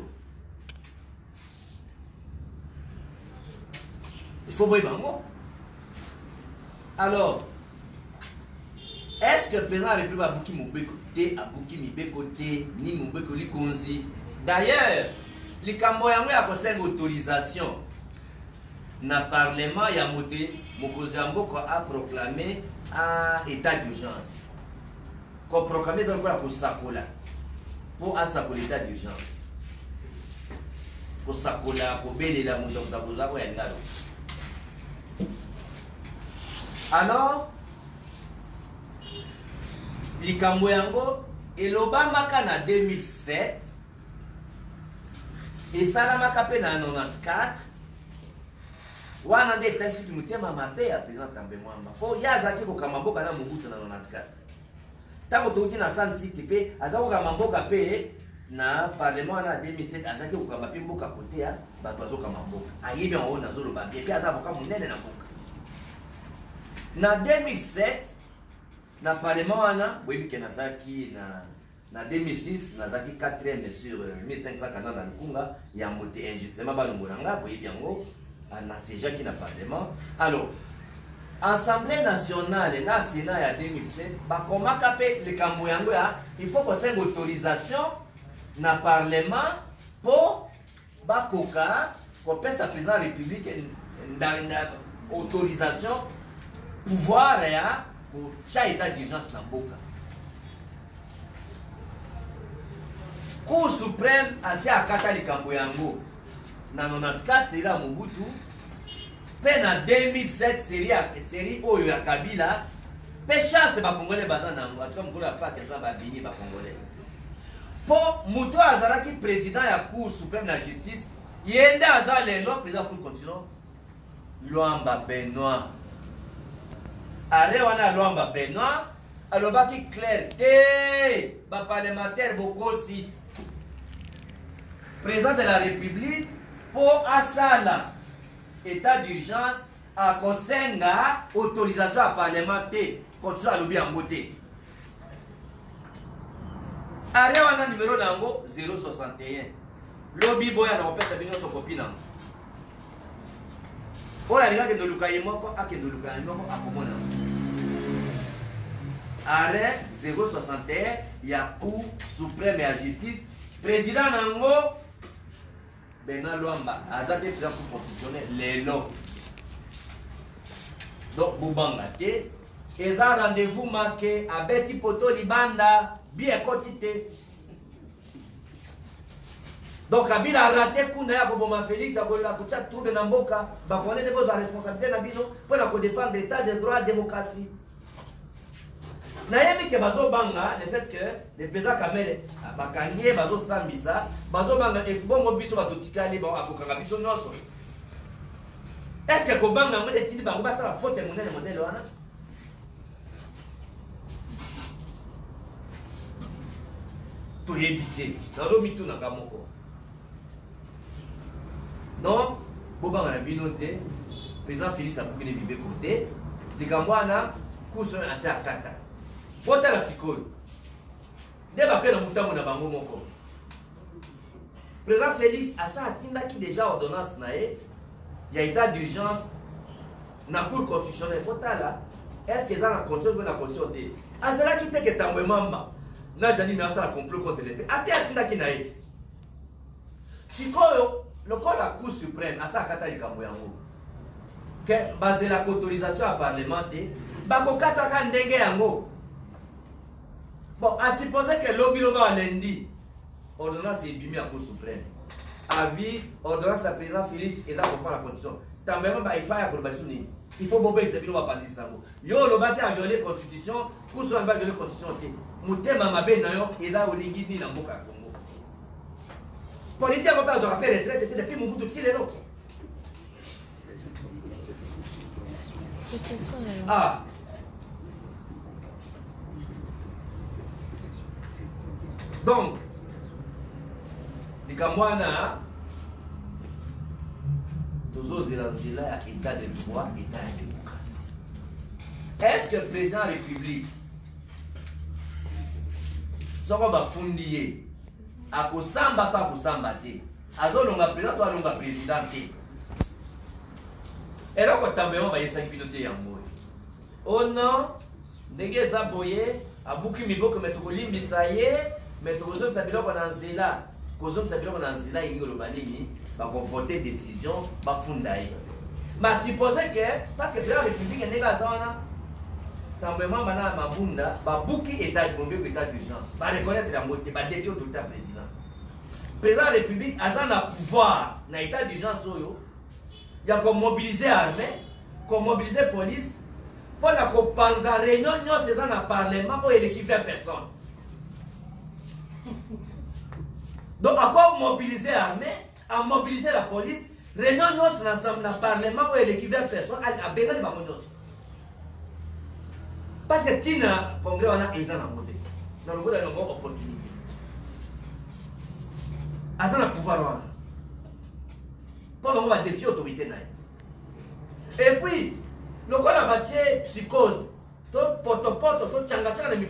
Il faut boy bango. Alors, est-ce que le président de la République a bouki Moubeko T, a bouki Mibeko T, ni Moubeko Likonzi? D'ailleurs, les Camboyans ont une autorisation. Dans le Parlement, il y a Mokozamboko a proclamé un état d'urgence. Qu'on proclamé ça pour Sakola. Pour Asako l'état d'urgence. Pour Sakola, pour Bélé la Mouton d'Abozako et Ndalo. Alors, likambo yango elobamaka na 2007 esalamaka pe na 94 wana nde etalisi motema mabe ya président Tambwe Mwamba po ye azalaki kokamba mboka na Mobutu na 94 ntango touti na Sun City mpe aza kokamba mboka mpe na parlement wana 2007 azalaki kokamba mpe mboka kote ya bato bazokamba mboka ayebi yango nazoloba bie mpe aza avoka monene na mboka. Na 2007 na parlement wana boyebi ke nazaki na 2006 nazaki 4e sur 1540 na lukunga ya mote injustement balongola nga boyebi yango na sejaki na parlement. Alors Assemblée nationale na Sénat ya 2007 bakomaka pe likambo yango ya il faut kosenga autorisation na parlement po bakoka kopesa président de la République autorisation pouvoir ya cha état d'urgence na mboka. Cour suprême asi akata likambo yango na 94 série ya Mobutu pe na 2007 série oyo ya Kabila pe chance ba congolais baza nango atuka mukolo ya pake za ba bini ba congolais po muto azalaki président ya Cour suprême na justice Yende aza lelo président pour continuer. Luamba Benoît. Arrêt wana Luamba Benoît. Alobaki clair te ba parlementaire bokosi. Président de la République pour asala état d'urgence à kosenga autorisation à parlementaire continue à lobby en beauté. Arrêt wana numéro nango 061. Lobby boya na opesa bino so copine. Ola linga ke ndoluka yemoko akendoluka yemoko akomona. Arrêt 061 ya Cour suprême et justice président nango Benoît Luamba azate président pour constitutionnel lelo. Donc Boubanga te eza rendez-vous marqué à Betty Poto Libanda bien quotité. Donc Kabila a raté kuna ya Boboma Félix a kola kucha trouve na mboka ba connaître des responsabilités na bino pour la défendre l'état de droit démocratie. Nayemi ke bazo banga le fait que le président Kamele bakangie bazo sambisa bazo banga et bongo biso batotikali ba akokanga biso nyonso. Est-ce que kobanga mo de tindi bango basala faute monene modèle wana? To éviter dans mitu na kamoko. Donc bobanga na binote président Félix a bouqué bibe côté dikamwana kuso na sa kata. Bota la sikoyo. Deba pe na mutango na bango moko. Président Félix a ça atinda qui déjà ordonnance na e il y a état d'urgence na cour constitutionnelle bota là. Est-ce que ça la condition de la constitution de azala qui te que tamwe mamba na jani mais ça la complot contre les ate atinda qui na e. Sikoyo le corps la cour suprême a ça kata likambo yango. Que basé la autorisation à parlementer bako kata ka ndenge yango. Bon, à supposer que l'Obiloba a lundi, ordonnance est bimée à Cour suprême. Avis, ordonnance à président Félix, et ça comprend la condition. Tant même, il faut il faut bomber que c'est pas dire ça. Yo, le matin a violé la constitution, Cour suprême a violé la constitution. Mouté Mamabe Nayo, et ça, au Lingini, dans Boka Congo. Politique, on va pas rappeler les traites, depuis mon bout de tir et l'autre. Ah! Donc, les Kamwana, tous les états de droit, état de démocratie. Est-ce que le président de la République, ce qu'on va fonder, à Kosamba, à Kosamba, à Zolonga président, à Longa président, et là, quand on va y faire piloter en mot. Oh non, n'est-ce pas boyer, à beaucoup de gens qui mettent au lit, mais ça y est. Mais tout le monde sait que là, il y a voter décision, va fonder. Mais supposez que, parce que la République est négligée, tambement bana mabunda, va bouki état d'urgence, va reconnaître la moitié, va défier tout le temps président. Président de la République a un pouvoir dans l'état d'urgence, il y a comme mobiliser l'armée, comme mobiliser la police, pour la compenser la réunion, c'est dans le Parlement où il n'y a personne. Donc, à quoi mobiliser l'armée, à mobiliser la police, réunion dans le Parlement où il n'y a personne, à bénéficier de la monnaie. Parce que Tina, le Congrès, on a des gens dans le monde. Dans le monde, il y a une opportunité. Il y a un pouvoir. Pour on va défier l'autorité. Et puis, le corps a battu psychose. Tout poto-poto, tout tchanga-tchanga, tout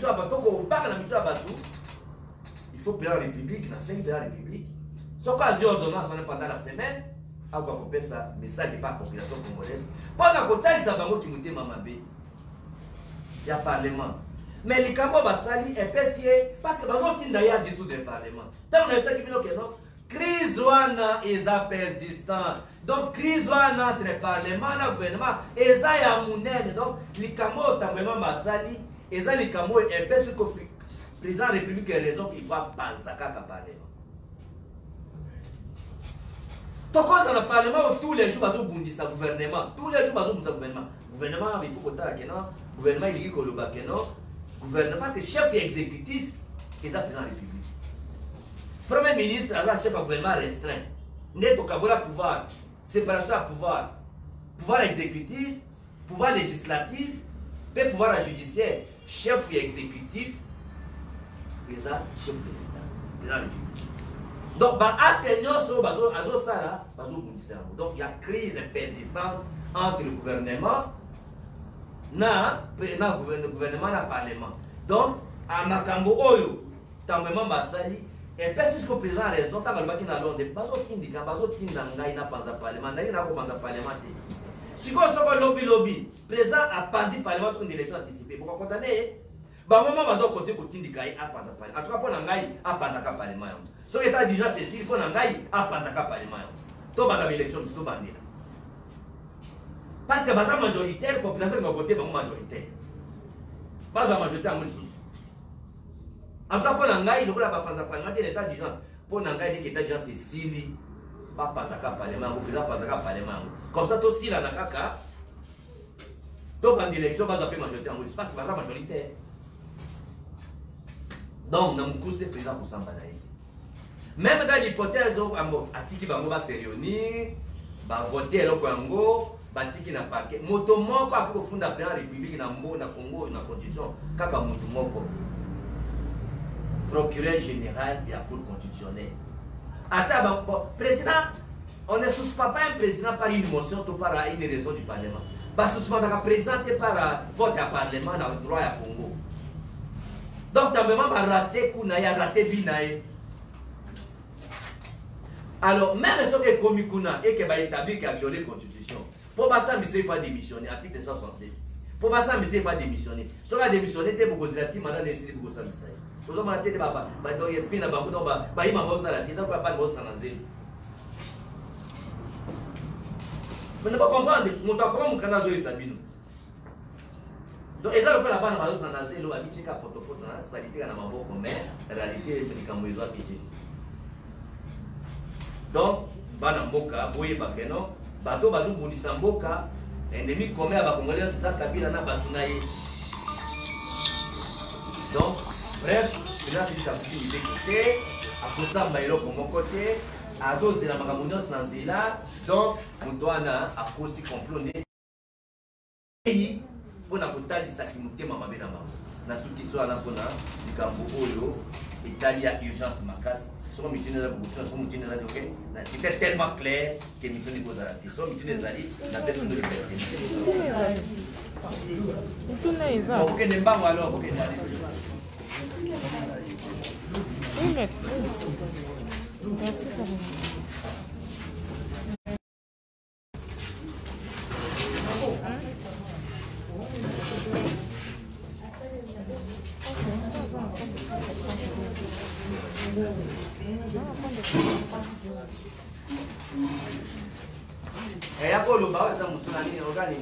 il faut payer la République, la 5 de la République. Ce qu'on a dit ordonnance pendant la semaine, à quoi couper ça, message par la population congolaise. Pendant que ça, qui m'a dit Mamabé, il y a parlement. Mais les Cambos Bassali est pessier parce que les gens qui ont dissoudre le parlement. Tant on a fait que non, crise wana est persistant. Donc, crise wana entre parlement et gouvernement, et ça y a mounène. Donc, les Cambos Tambéman Bassali, et ça les Cambos est pessier. Le président de la République a raison qu'il faut penser à le parlement. Donc, dans le parlement, tous les jours, il y a un gouvernement. Tous les jours, il y a un gouvernement. Le gouvernement, il faut que le gouvernement, il faut que le gouvernement, que le chef exécutif, est le président de la République. Le premier ministre, le chef du gouvernement restreint. N'est au Kabola pouvoir. Séparation à pouvoir. Pouvoir exécutif, pouvoir législatif, et pouvoir judiciaire. Chef exécutif, et ça, chef de l'État. Donc, donc il y a crise persistante entre le gouvernement le gouvernement et le Parlement. Donc, à Makambo Oyo, Tambement Basali, et puis jusqu'au président a raison, quand on va dans Londres, Bazo Tindika, Bazo Tindanga, n'a pas un Parlement, n'a pas un Parlement. Si on a lobby, le président a pas dit Parlement pour une élection anticipée. Pourquoi condamner? Bah, moment, Bazo côté pour Tindika, a pas un Parlement. En tout cas, pour Nangaï, a pas un Parlement. Si on est déjà Cécile, pour Nangaï, a pas un Parlement. Tout le monde a l'élection, tout le monde. Parce que la majoritaire, la population qui va voter va majoritaire. Pas la majorité à mon sous. En tout cas, pour l'Angaï, le Parlement de l'État du genre, pour l'Angaï, l'État du genre, c'est Sili, pas Pazaka Parlement, vous faisez Pazaka Parlement. Comme ça, tout si la Nakaka, tout en élection, pas la majorité à mon sous, parce que pas la majoritaire. Donc, dans mon coup, c'est président pour s'embanayer. Même dans l'hypothèse où Atiki Bango va se réunir, va voter au Congo, Batiki na parquet. Moto moko a pu funda la République na Congo na constitution. Kaka moto moko. Procureur général de la Cour constitutionnelle. Attends, président, on ne suspend pas un président par une motion ou par une raison du Parlement. On suspend un président par vote à Parlement dans le droit à Congo. Donc, dans le moment, on a raté Kounaï, raté Binaï. Alors, même si on est commis Kouna et qu'il va établir qu'il a violé la Constitution, pour ça, il faut démissionner, article 167. Pour ça, il faut démissionner. Si on a démissionné, il faut démissionner, il faut démissionner. Vous avez dit que vous avez dit que vous avez dit que vous avez dit que vous avez dit que vous avez dit que vous ne pas comprendre, comment vous avez dit. Donc, ils ont la banne à l'eau, l'eau a mis chez Kapotopo, salité à la mambo, mais en réalité, les médicaments ont piégé. Donc, bana mboka, boye bakeno, bato bazo bundisa mboka, ennemi commun à Bakongolais, c'est ça Kabila na batunaye. Donc, bref, maintenant c'est ça qui dit côté, à cause ça maïlo comme côté, azo c'est la magamunos nanzila, donc mutwana à cause du complot né. Pour na kotali sa kimute mama bena mama. Na suki so ana pona likambo oyo, Italia urgence makasi. C'était tellement clair que nous avons posé la question. Nous avons dit merci. Et après le bas, ça monte la ligne, regarde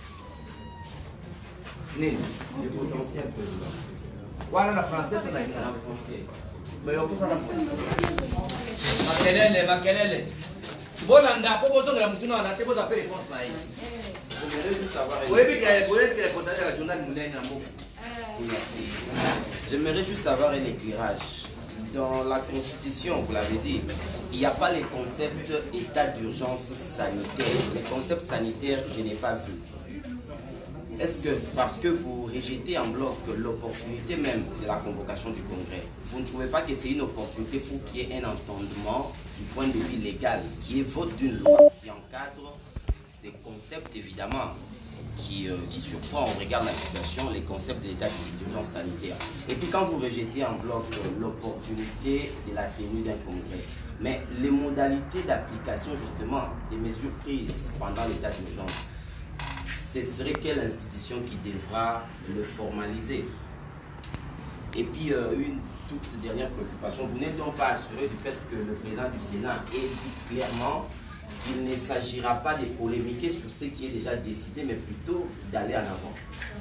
les potentiel. Voilà la française, on a une mais on peut ça la française. Makelele. Bolanda, pour vous la mouton, on a été posé réponse là. J'aimerais juste savoir. Oui, puis vous voulez que les contacts de la journal nous l'aient Merci. J'aimerais juste avoir un éclairage. Dans la Constitution, vous l'avez dit, il n'y a pas les concepts état d'urgence sanitaire. Les concepts sanitaires, je n'ai pas vu. Est-ce que, parce que vous rejetez en bloc l'opportunité même de la convocation du Congrès, vous ne trouvez pas que c'est une opportunité pour qu'il y ait un entendement du point de vue légal, qui est vote d'une loi qui encadre ces concepts, évidemment, qui surprend, on regarde la situation, les concepts de l'état d'urgence sanitaire. Et puis quand vous rejetez en bloc l'opportunité de la tenue d'un congrès, mais les modalités d'application justement des mesures prises pendant l'état d'urgence, ce serait quelle institution qui devra le formaliser? Et puis une toute dernière préoccupation, vous n'êtes donc pas assuré du fait que le président du Sénat ait dit clairement qu'il ne s'agira pas de polémiquer sur ce qui est déjà décidé, mais plutôt d'aller en avant.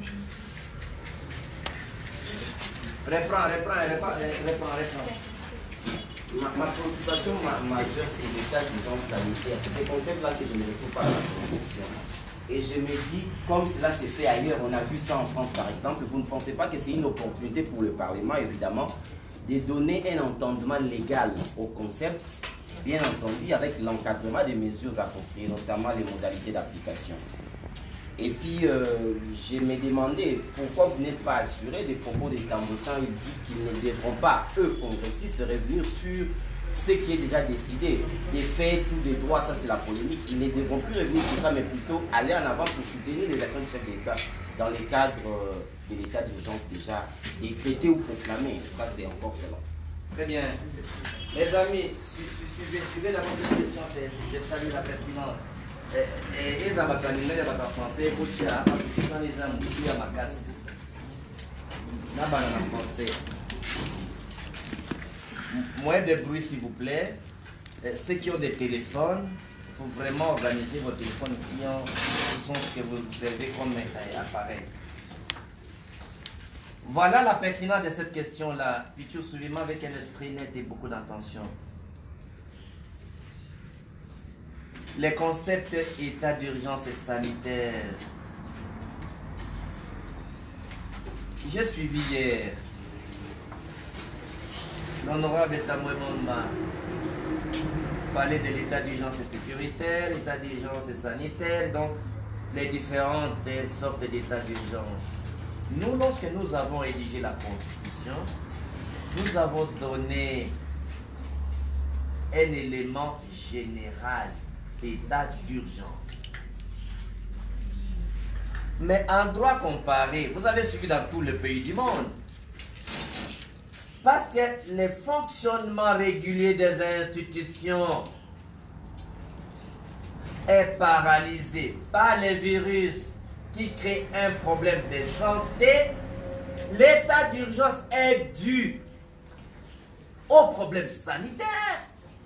Reprends. Ma préoccupation majeure, c'est l'état d'urgence sanitaire. C'est ces concepts-là que je ne retrouve pas dans la Constitution. Et je me dis, comme cela s'est fait ailleurs, on a vu ça en France par exemple, vous ne pensez pas que c'est une opportunité pour le Parlement, évidemment, de donner un entendement légal au concept bien entendu avec l'encadrement des mesures appropriées, notamment les modalités d'application. Et puis, je me demandais pourquoi vous n'êtes pas assuré des propos des Tambotans. Ils disent qu'ils ne devront pas, eux, congressistes, revenir sur ce qui est déjà décidé. Des faits, tout des droits, ça c'est la polémique. Ils ne devront plus revenir sur ça, mais plutôt aller en avant pour soutenir les actions du chef de l'État dans le cadre de l'état d'urgence déjà décrété ou proclamé. Ça c'est encore selon. Très bien. Les amis, suivez d'abord cette question, je salue la pertinence. Et ça va calmer en français, parce que quand les amis disent à ma casse, là-bas en français. Moins de bruit s'il vous plaît. Ceux qui ont des téléphones, il faut vraiment organiser vos téléphones clients, ce sont ce que vous observez comme appareil. Voilà la pertinence de cette question-là. Pichou, suivez-moi avec un esprit net et beaucoup d'attention. Les concepts état d'urgence et sanitaire. J'ai suivi hier l'honorable Tambouemamba parlait de l'état d'urgence et sécuritaire, l'état d'urgence et sanitaire, donc les différentes sortes d'états d'urgence. Nous, lorsque nous avons rédigé la Constitution, nous avons donné un élément général, état d'urgence. Mais en droit comparé, vous avez suivi dans tous les pays du monde, parce que le fonctionnement régulier des institutions est paralysé par les virus qui créent un problème de santé, l'état d'urgence est dû au problème sanitaire.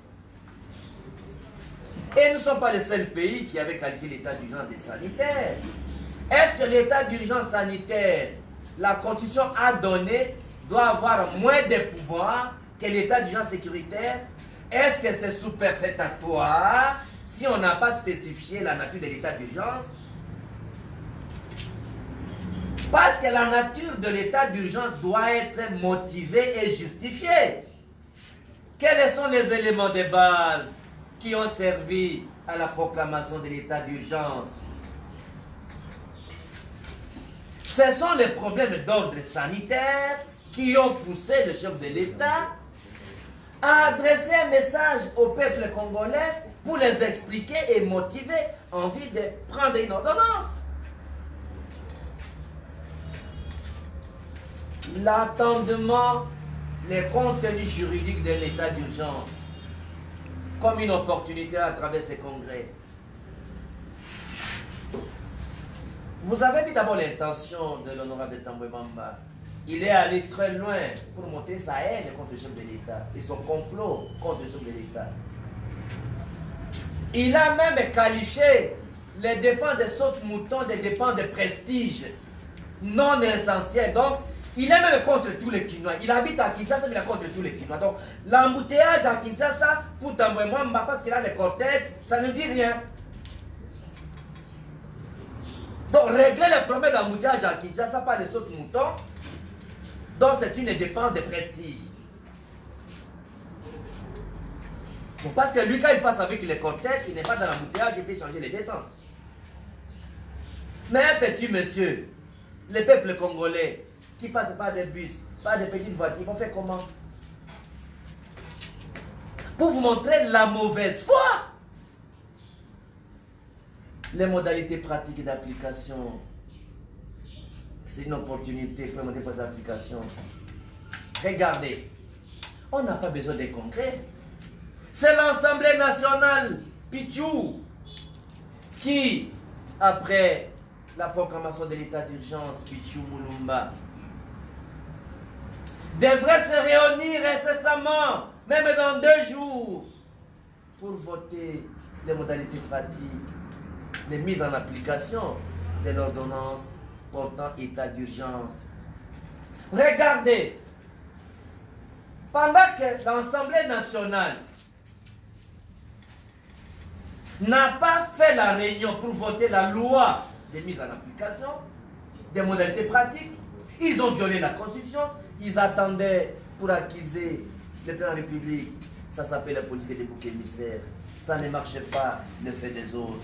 Et nous ne sommes pas les seuls pays qui avaient qualifié l'état d'urgence de sanitaire. Est-ce que l'état d'urgence sanitaire, la Constitution a donné, doit avoir moins de pouvoir que l'état d'urgence sécuritaire? Est-ce que c'est superfétatoire si on n'a pas spécifié la nature de l'état d'urgence? Parce que la nature de l'état d'urgence doit être motivée et justifiée. Quels sont les éléments de base qui ont servi à la proclamation de l'état d'urgence? Ce sont les problèmes d'ordre sanitaire qui ont poussé le chef de l'État à adresser un message au peuple congolais pour les expliquer et motiver en vue de prendre une ordonnance. L'attendement, les contenus juridiques de l'état d'urgence comme une opportunité à travers ces congrès. Vous avez vu d'abord l'intention de l'honorable Tambouemamba. Il est allé très loin pour monter sa haine contre le chef de l'État et son complot contre le chef de l'État. Il a même qualifié les dépenses de saute-mouton des dépenses de prestige non essentielles. Donc, il est même contre tous les Kinois. Il habite à Kinshasa, mais il est contre tous les Kinois. Donc, l'embouteillage à Kinshasa pour Tambouemamba, parce qu'il a des cortèges, ça ne dit rien. Donc, régler le problème d'embouteillage à Kinshasa par les autres moutons, donc c'est une dépense de prestige. Bon, parce que lui, quand il passe avec les cortèges, il n'est pas dans l'embouteillage, il peut changer les essences. Mais un petit monsieur, le peuple congolais, qui passe par des bus, par des petites voitures, ils vont faire comment? Pour vous montrer la mauvaise foi. Les modalités pratiques d'application, c'est une opportunité pour les modalités d'application. Regardez, on n'a pas besoin de congrès. C'est l'Assemblée nationale, Pichou, qui, après la proclamation de l'état d'urgence, Pichou Mulumba, devrait se réunir incessamment, même dans 2 jours, pour voter les modalités pratiques de mise en application de l'ordonnance portant état d'urgence. Regardez, pendant que l'Assemblée nationale n'a pas fait la réunion pour voter la loi de mise en application des modalités pratiques, ils ont violé la Constitution, ils attendaient pour accuser le président de la République Ça s'appelle la politique des boucs émissaires. Ça ne marche pas, le fait des autres.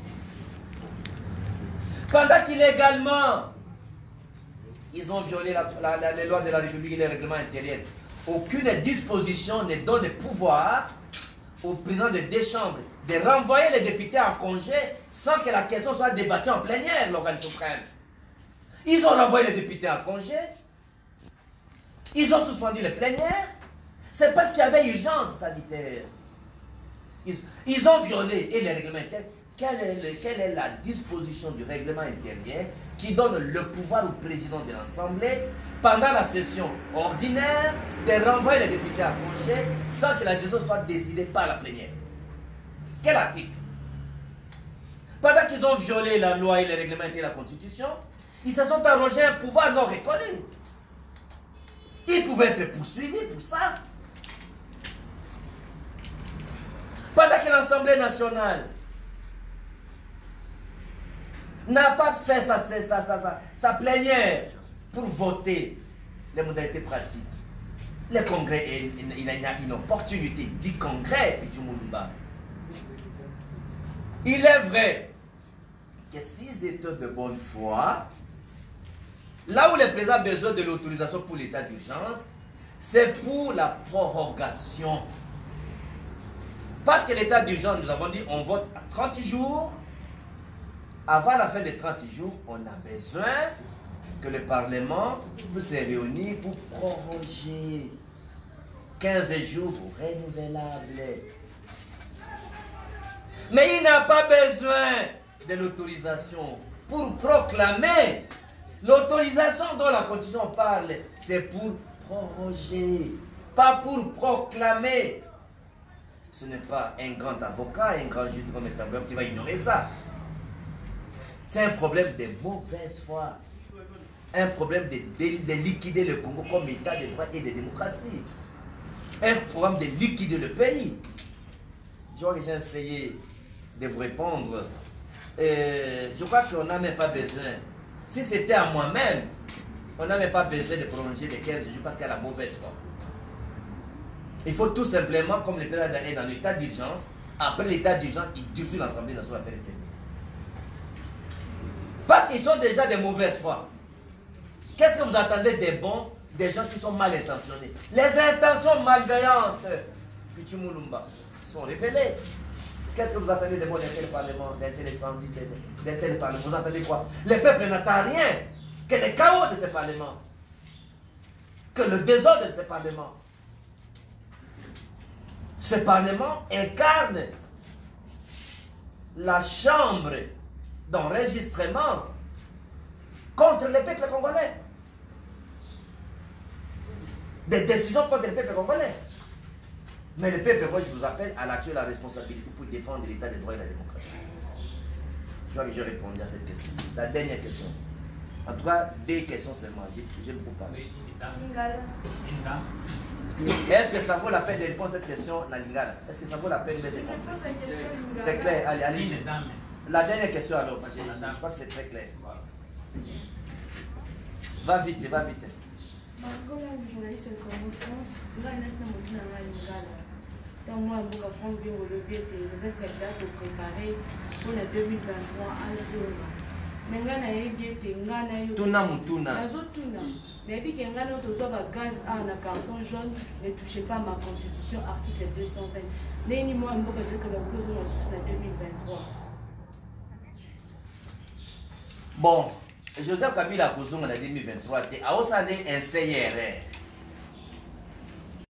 Pendant qu'illégalement, ils ont violé les lois de la République et les règlements intérieurs. Aucune disposition ne donne le pouvoir au président des deux chambres de renvoyer les députés en congé sans que la question soit débattue en plénière, l'organe suprême. Ils ont renvoyé les députés en congé. Ils ont suspendu les plénières. C'est parce qu'il y avait urgence sanitaire. Ils ont violé et les règlements intérieurs. Quelle est la disposition du règlement intérieur qui donne le pouvoir au président de l'Assemblée pendant la session ordinaire de renvoyer les députés à congé sans que la décision soit décidée par la plénière? Quel article? Pendant qu'ils ont violé la loi et les règlements intérieurs et la Constitution, ils se sont arrogés un pouvoir non reconnu. Ils pouvaient être poursuivis pour ça. Pendant que l'Assemblée nationale n'a pas fait sa plénière pour voter les modalités pratiques. Le congrès, il a une opportunité du congrès du Moulumba. Il est vrai que s'ils étaient de bonne foi, là où le président a besoin de l'autorisation pour l'état d'urgence, c'est pour la prorogation. Parce que l'état d'urgence, nous avons dit, on vote à 30 jours. Avant la fin des 30 jours, on a besoin que le Parlement se réunisse pour proroger 15 jours renouvelables. Mais il n'a pas besoin de l'autorisation pour proclamer. L'autorisation dont la Constitution parle, c'est pour proroger, pas pour proclamer. Ce n'est pas un grand avocat, un grand juge comme État qui va ignorer ça. C'est un problème de mauvaise foi. Un problème de liquider le Congo comme État de droit et de démocratie. Un problème de liquider le pays. Je crois que j'ai essayé de vous répondre. Je crois qu'on n'a même pas besoin. Si c'était à moi-même, on n'a même pas besoin de prolonger les 15 jours parce qu'il y a la mauvaise foi. Il faut tout simplement, comme le président est dans l'état d'urgence, après l'état d'urgence, il dissout l'Assemblée nationale affaires étrangères. Parce qu'ils sont déjà de mauvaise foi. Qu'est-ce que vous attendez des bons, des gens qui sont mal intentionnés? Les intentions malveillantes du Tchimoulumba sont révélées. Qu'est-ce que vous attendez des bons d'un tel parlement, d'un tel assemblée, d'un tel parlement? Vous attendez quoi? Le peuple n'attend rien que le chaos de ce parlement, que le désordre de ce parlement. Ce parlement incarne la chambre d'enregistrement contre le peuple congolais. Des décisions contre le peuple congolais. Mais le peuple, moi je vous appelle à l'actuelle la responsabilité pour défendre l'état de droit et la démocratie. Je crois que j'ai répondu à cette question. La dernière question. En tout cas, deux questions seulement. J'ai beaucoup parlé. Est-ce que ça vaut la peine de répondre à cette question, la Lingala? Est-ce que ça vaut la peine de répondre? C'est clair, allez, allez. La dernière question alors, parce que je crois que c'est très clair. Va vite, va vite. Journaliste de France, dans moi, France bien au lobby, Joseph Kabila pour préparer pour la 2023 à zone. Mais on a bien été, on a eu. Tuna mutuna. Mais puis qu'on a notre gaz à un carton jaune, ne touchez pas ma constitution, article 220. N'est-ce moi un peu que la cause de la 2023. Bon, Joseph Kabila Kouzou en 2023, a aussi un CIRR.